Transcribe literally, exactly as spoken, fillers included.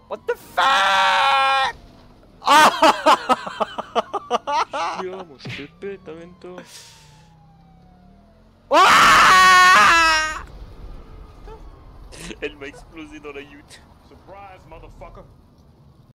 What the fuck? Ah! Vamos, te petamento. Ah! Elle m'a explosé dans la youte. Surprise, motherfucker.